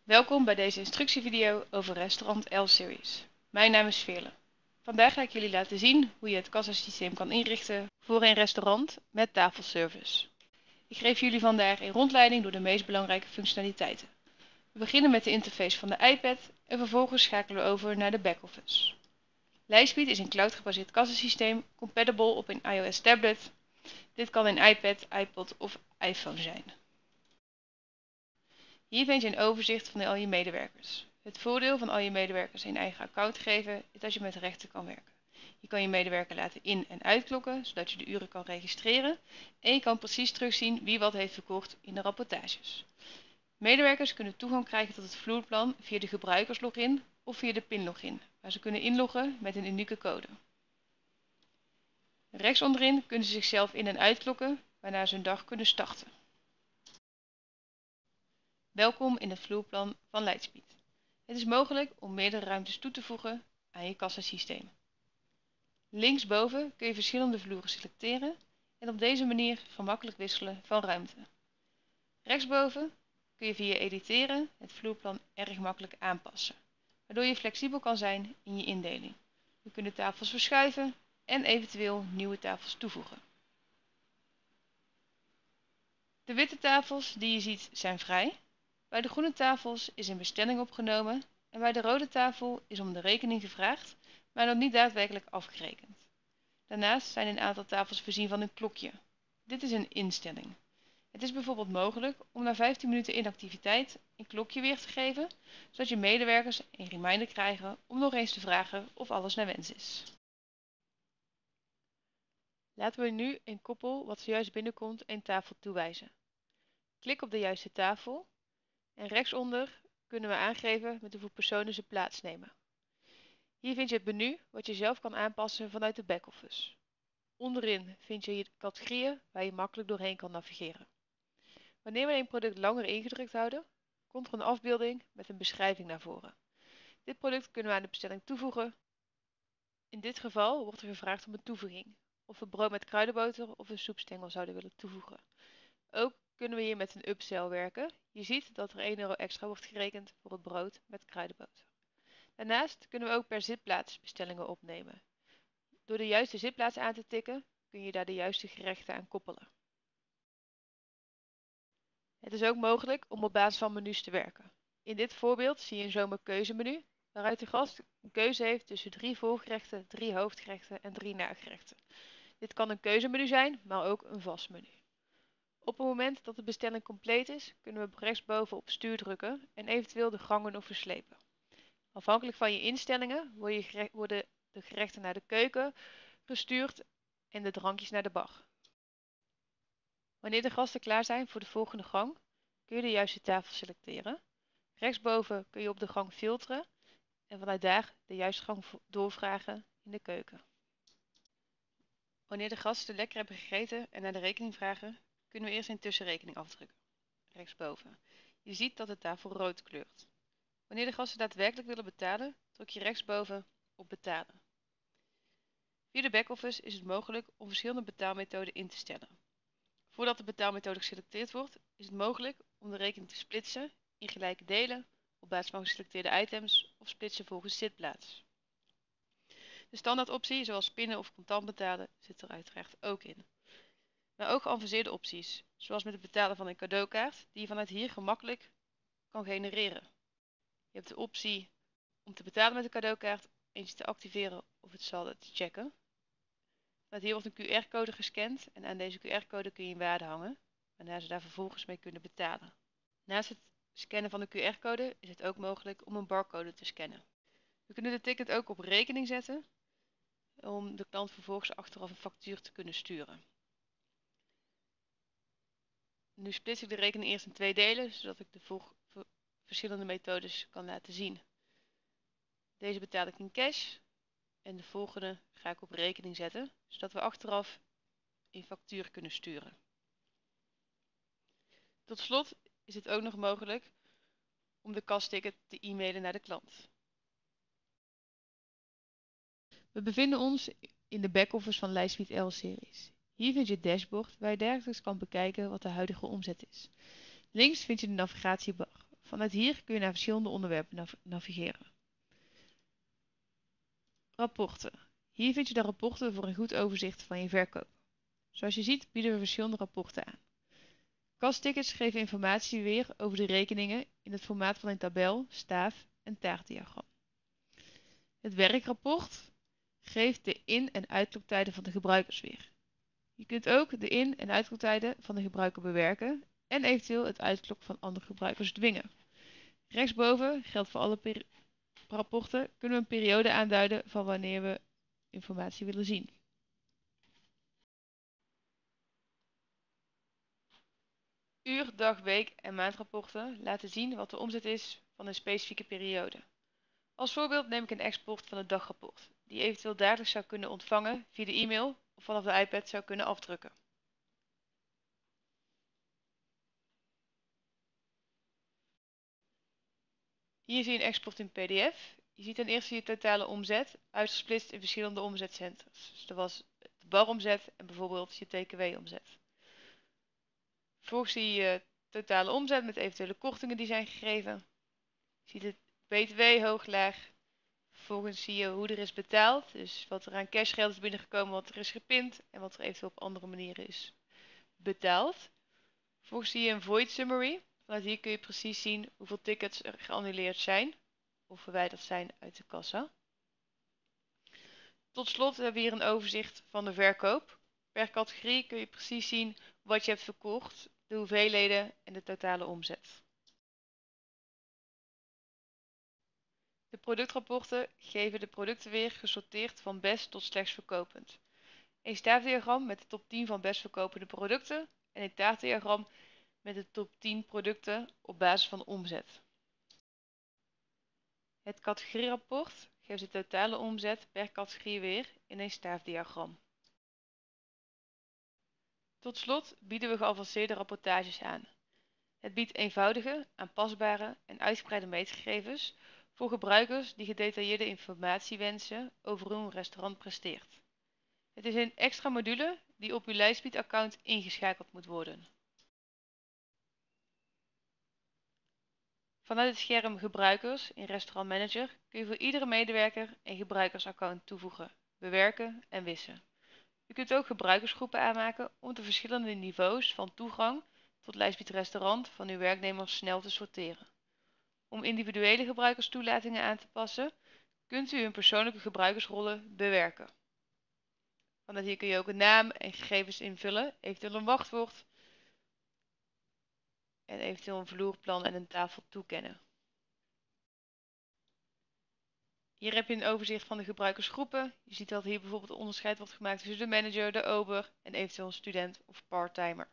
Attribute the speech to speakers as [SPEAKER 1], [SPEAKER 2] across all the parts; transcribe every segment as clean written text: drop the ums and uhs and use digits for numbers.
[SPEAKER 1] Welkom bij deze instructievideo over restaurant L-Series. Mijn naam is Veerle. Vandaag ga ik jullie laten zien hoe je het kassasysteem kan inrichten voor een restaurant met tafelservice. Ik geef jullie vandaag een rondleiding door de meest belangrijke functionaliteiten. We beginnen met de interface van de iPad en vervolgens schakelen we over naar de backoffice. Lightspeed is een cloud-gebaseerd kassasysteem, compatible op een iOS tablet. Dit kan een iPad, iPod of iPhone zijn. Hier vind je een overzicht van al je medewerkers. Het voordeel van al je medewerkers een eigen account geven is dat je met rechten kan werken. Je kan je medewerker laten in- en uitklokken, zodat je de uren kan registreren. En je kan precies terugzien wie wat heeft verkocht in de rapportages. Medewerkers kunnen toegang krijgen tot het vloerplan via de gebruikerslogin of via de pinlogin, waar ze kunnen inloggen met een unieke code. Rechts onderin kunnen ze zichzelf in- en uitklokken, waarna ze hun dag kunnen starten. Welkom in het vloerplan van Lightspeed. Het is mogelijk om meerdere ruimtes toe te voegen aan je kassasysteem. Linksboven kun je verschillende vloeren selecteren en op deze manier gemakkelijk wisselen van ruimte. Rechtsboven kun je via editeren het vloerplan erg makkelijk aanpassen, waardoor je flexibel kan zijn in je indeling. Je kunt de tafels verschuiven en eventueel nieuwe tafels toevoegen. De witte tafels die je ziet zijn vrij. Bij de groene tafels is een bestelling opgenomen en bij de rode tafel is om de rekening gevraagd, maar nog niet daadwerkelijk afgerekend. Daarnaast zijn een aantal tafels voorzien van een klokje. Dit is een instelling. Het is bijvoorbeeld mogelijk om na 15 minuten inactiviteit een klokje weer te geven, zodat je medewerkers een reminder krijgen om nog eens te vragen of alles naar wens is. Laten we nu een koppel wat zojuist binnenkomt een tafel toewijzen. Klik op de juiste tafel en rechtsonder kunnen we aangeven met hoeveel personen ze plaatsnemen. Hier vind je het menu wat je zelf kan aanpassen vanuit de backoffice. Onderin vind je categorieën waar je makkelijk doorheen kan navigeren. Wanneer we een product langer ingedrukt houden, komt er een afbeelding met een beschrijving naar voren. Dit product kunnen we aan de bestelling toevoegen. In dit geval wordt er gevraagd om een toevoeging, of we brood met kruidenboter of een soepstengel zouden willen toevoegen. Ook kunnen we hier met een upsell werken. Je ziet dat er 1 euro extra wordt gerekend voor het brood met kruidenboter. Daarnaast kunnen we ook per zitplaats bestellingen opnemen. Door de juiste zitplaats aan te tikken kun je daar de juiste gerechten aan koppelen. Het is ook mogelijk om op basis van menus te werken. In dit voorbeeld zie je een zomerkeuzemenu waaruit de gast een keuze heeft tussen 3 voorgerechten, 3 hoofdgerechten en 3 nagerechten. Dit kan een keuzemenu zijn, maar ook een vast menu. Op het moment dat de bestelling compleet is, kunnen we rechtsboven op stuur drukken en eventueel de gangen nog verslepen. Afhankelijk van je instellingen worden de gerechten naar de keuken gestuurd en de drankjes naar de bar. Wanneer de gasten klaar zijn voor de volgende gang, kun je de juiste tafel selecteren. Rechtsboven kun je op de gang filteren en vanuit daar de juiste gang doorvragen in de keuken. Wanneer de gasten lekker hebben gegeten en naar de rekening vragen, kunnen we eerst een tussenrekening afdrukken. Rechtsboven. Je ziet dat de tafel rood kleurt. Wanneer de gasten daadwerkelijk willen betalen, druk je rechtsboven op betalen. Via de backoffice is het mogelijk om verschillende betaalmethoden in te stellen. Voordat de betaalmethode geselecteerd wordt, is het mogelijk om de rekening te splitsen in gelijke delen op basis van geselecteerde items of splitsen volgens zitplaats. De standaardoptie, zoals pinnen of contant betalen, zit er uiteraard ook in. Maar ook geavanceerde opties, zoals met het betalen van een cadeaukaart, die je vanuit hier gemakkelijk kan genereren. Je hebt de optie om te betalen met een cadeaukaart, eentje te activeren of het saldo te checken. Vanuit hier wordt een QR-code gescand en aan deze QR-code kun je een waarde hangen, waarna ze daar vervolgens mee kunnen betalen. Naast het scannen van de QR-code is het ook mogelijk om een barcode te scannen. We kunnen de ticket ook op rekening zetten om de klant vervolgens achteraf een factuur te kunnen sturen. Nu splits ik de rekening eerst in 2 delen, zodat ik de verschillende methodes kan laten zien. Deze betaal ik in cash en de volgende ga ik op rekening zetten, zodat we achteraf een factuur kunnen sturen. Tot slot is het ook nog mogelijk om de kasticket te e-mailen naar de klant. We bevinden ons in de backoffice van Lightspeed L-Series. Hier vind je het dashboard waar je dagelijks kan bekijken wat de huidige omzet is. Links vind je de navigatiebar. Vanuit hier kun je naar verschillende onderwerpen navigeren. Rapporten. Hier vind je de rapporten voor een goed overzicht van je verkoop. Zoals je ziet bieden we verschillende rapporten aan. Kastickets geven informatie weer over de rekeningen in het formaat van een tabel, staaf en taartdiagram. Het werkrapport geeft de in- en uitkloptijden van de gebruikers weer. Je kunt ook de in- en uitkloptijden van de gebruiker bewerken en eventueel het uitklok van andere gebruikers dwingen. Rechtsboven geldt voor alle rapporten kunnen we een periode aanduiden van wanneer we informatie willen zien. Uur, dag, week en maandrapporten laten zien wat de omzet is van een specifieke periode. Als voorbeeld neem ik een export van het dagrapport, die eventueel dagelijks zou kunnen ontvangen via de e-mail of vanaf de iPad zou kunnen afdrukken. Hier zie je een export in PDF. Je ziet ten eerste je totale omzet, uitgesplitst in verschillende omzetcenters. Dus dat was de baromzet en bijvoorbeeld je TKW-omzet. Vervolgens zie je je totale omzet met eventuele kortingen die zijn gegeven. Je ziet het BTW hoog, laag. Vervolgens zie je hoe er is betaald, dus wat er aan cashgeld is binnengekomen, wat er is gepind en wat er eventueel op andere manieren is betaald. Vervolgens zie je een void summary. Vanuit hier kun je precies zien hoeveel tickets er geannuleerd zijn of verwijderd zijn uit de kassa. Tot slot hebben we hier een overzicht van de verkoop. Per categorie kun je precies zien wat je hebt verkocht, de hoeveelheden en de totale omzet. De productrapporten geven de producten weer gesorteerd van best tot slechts verkopend. Een staafdiagram met de top 10 van best verkopende producten en een taartdiagram met de top 10 producten op basis van omzet. Het categorierapport geeft de totale omzet per categorie weer in een staafdiagram. Tot slot bieden we geavanceerde rapportages aan. Het biedt eenvoudige, aanpasbare en uitgebreide meetgegevens voor gebruikers die gedetailleerde informatie wensen over hoe een restaurant presteert. Het is een extra module die op uw Lightspeed-account ingeschakeld moet worden. Vanuit het scherm Gebruikers in Restaurant Manager kun je voor iedere medewerker een gebruikersaccount toevoegen, bewerken en wissen. U kunt ook gebruikersgroepen aanmaken om de verschillende niveaus van toegang tot Lightspeed Restaurant van uw werknemers snel te sorteren. Om individuele gebruikerstoelatingen aan te passen, kunt u hun persoonlijke gebruikersrollen bewerken. Vanuit hier kun je ook een naam en gegevens invullen, eventueel een wachtwoord en eventueel een vloerplan en een tafel toekennen. Hier heb je een overzicht van de gebruikersgroepen. Je ziet dat hier bijvoorbeeld een onderscheid wordt gemaakt tussen de manager, de ober en eventueel een student of parttimer.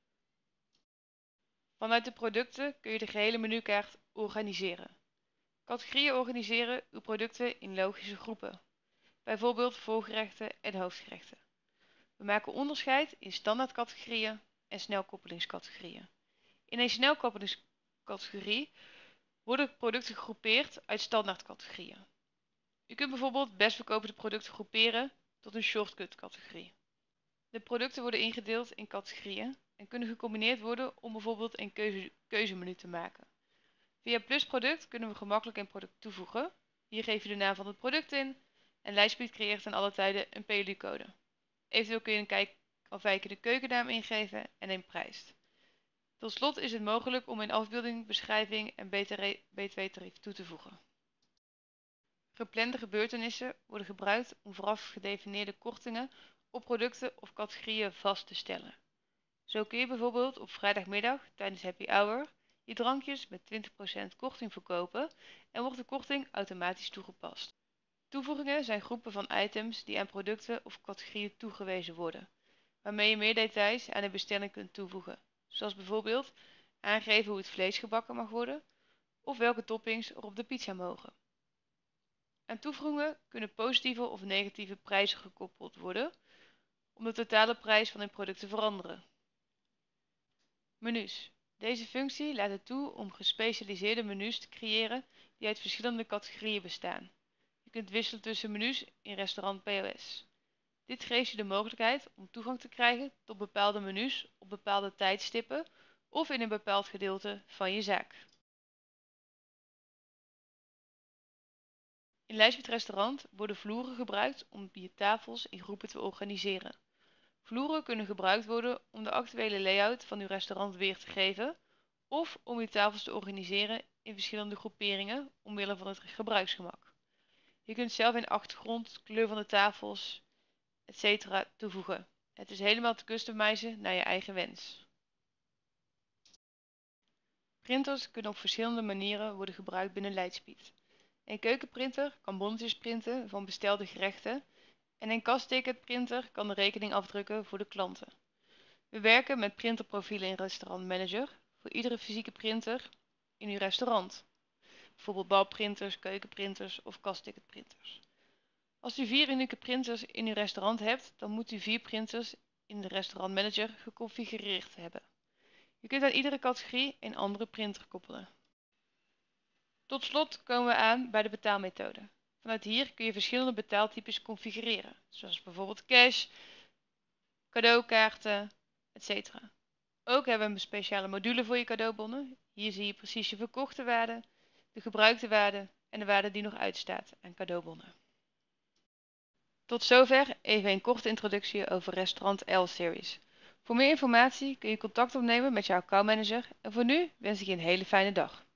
[SPEAKER 1] Vanuit de producten kun je de gehele menukaart organiseren. Categorieën organiseren uw producten in logische groepen, bijvoorbeeld voorgerechten en hoofdgerechten. We maken onderscheid in standaardcategorieën en snelkoppelingscategorieën. In een snelkoppelingscategorie worden producten gegroepeerd uit standaardcategorieën. U kunt bijvoorbeeld best verkopende producten groeperen tot een shortcut categorie. De producten worden ingedeeld in categorieën en kunnen gecombineerd worden om bijvoorbeeld een keuzemenu te maken. Via plusproduct kunnen we gemakkelijk een product toevoegen. Hier geef je de naam van het product in en Lightspeed creëert ten alle tijde een PLU-code. Eventueel kun je een afwijkende keukennaam ingeven en een prijs. Tot slot is het mogelijk om een afbeelding, beschrijving en btw-tarief toe te voegen. Geplande gebeurtenissen worden gebruikt om vooraf gedefinieerde kortingen op producten of categorieën vast te stellen. Zo kun je bijvoorbeeld op vrijdagmiddag tijdens happy hour je drankjes met 20% korting verkopen en wordt de korting automatisch toegepast. Toevoegingen zijn groepen van items die aan producten of categorieën toegewezen worden, waarmee je meer details aan een bestelling kunt toevoegen, zoals bijvoorbeeld aangeven hoe het vlees gebakken mag worden of welke toppings er op de pizza mogen. Aan toevoegingen kunnen positieve of negatieve prijzen gekoppeld worden om de totale prijs van een product te veranderen. Menus. Deze functie laat het toe om gespecialiseerde menus te creëren die uit verschillende categorieën bestaan. Je kunt wisselen tussen menus in restaurant POS. Dit geeft je de mogelijkheid om toegang te krijgen tot bepaalde menus op bepaalde tijdstippen of in een bepaald gedeelte van je zaak. In Lightspeed Restaurant worden vloeren gebruikt om je tafels in groepen te organiseren. Vloeren kunnen gebruikt worden om de actuele layout van uw restaurant weer te geven of om uw tafels te organiseren in verschillende groeperingen omwille van het gebruiksgemak. Je kunt zelf een achtergrond, kleur van de tafels, etc. toevoegen. Het is helemaal te customizen naar je eigen wens. Printers kunnen op verschillende manieren worden gebruikt binnen Lightspeed. Een keukenprinter kan bonnetjes printen van bestelde gerechten en een kastticketprinter kan de rekening afdrukken voor de klanten. We werken met printerprofielen in Restaurant Manager voor iedere fysieke printer in uw restaurant. Bijvoorbeeld balprinters, keukenprinters of kastticketprinters. Als u 4 unieke printers in uw restaurant hebt, dan moet u 4 printers in de Restaurant Manager geconfigureerd hebben. Je kunt aan iedere categorie een andere printer koppelen. Tot slot komen we aan bij de betaalmethode. Vanuit hier kun je verschillende betaaltypes configureren, zoals bijvoorbeeld cash, cadeaukaarten, etc. Ook hebben we een speciale module voor je cadeaubonnen. Hier zie je precies je verkochte waarde, de gebruikte waarde en de waarde die nog uitstaat aan cadeaubonnen. Tot zover even een korte introductie over Restaurant L-Series. Voor meer informatie kun je contact opnemen met jouw accountmanager en voor nu wens ik je een hele fijne dag.